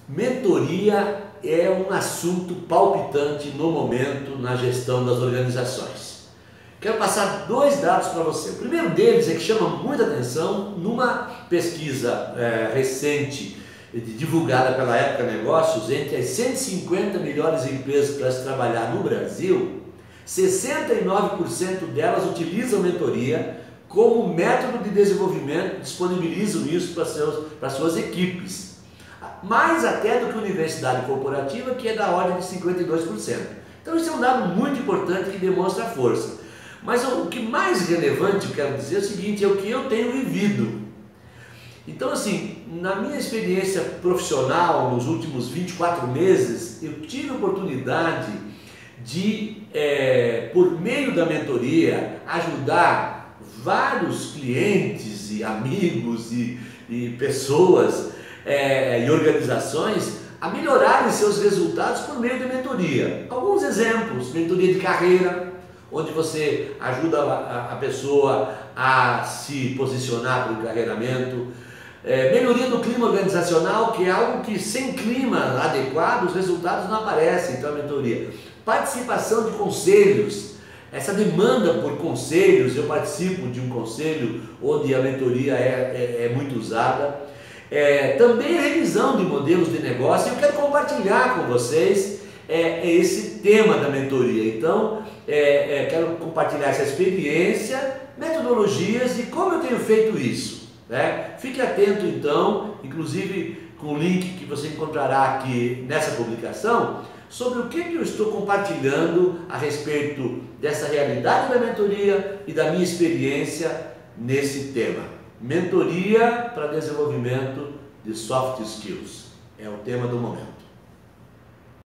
Mentoria é um assunto palpitante no momento na gestão das organizações. Quero passar dois dados para você. O primeiro deles é que chama muita atenção numa pesquisa recente, divulgada pela Época Negócios, entre as 150 melhores empresas para se trabalhar no Brasil, 69% delas utilizam mentoria como método de desenvolvimento, disponibilizam isso para suas equipes. Mais até do que a universidade corporativa, que é da ordem de 52%. Então isso é um dado muito importante que demonstra a força. Mas o que mais relevante eu quero dizer é o seguinte, é o que eu tenho vivido. Então assim, na minha experiência profissional, nos últimos 24 meses, eu tive a oportunidade de, por meio da mentoria, ajudar vários clientes e amigos e pessoas e organizações a melhorarem seus resultados por meio da mentoria. Alguns exemplos: mentoria de carreira, onde você ajuda a pessoa a se posicionar para o encarreiramento. Melhoria do clima organizacional, que é algo que sem clima adequado os resultados não aparecem, então a mentoria. Participação de conselhos, essa demanda por conselhos, eu participo de um conselho onde a mentoria é muito usada. Também a revisão de modelos de negócio. Eu quero compartilhar com vocês esse tema da mentoria. Então, quero compartilhar essa experiência, metodologias e como eu tenho feito isso. Fique atento então, inclusive com o link que você encontrará aqui nessa publicação, sobre o que eu estou compartilhando a respeito dessa realidade da mentoria e da minha experiência nesse tema. Mentoria para desenvolvimento de soft skills é o tema do momento.